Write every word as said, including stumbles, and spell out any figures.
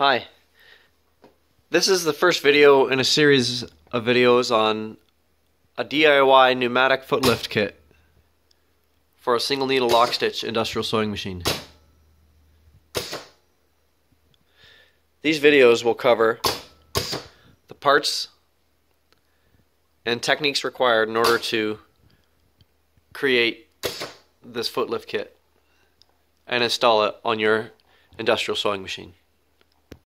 Hi. This is the first video in a series of videos on a D I Y pneumatic foot lift kit for a single needle lock stitch industrial sewing machine. These videos will cover the parts and techniques required in order to create this foot lift kit and install it on your industrial sewing machine.